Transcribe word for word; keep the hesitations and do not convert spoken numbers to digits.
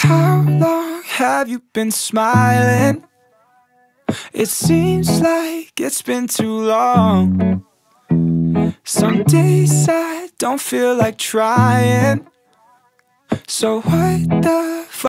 How long have you been smiling? It seems like it's been too long. Some days I don't feel like trying. So what the fuck?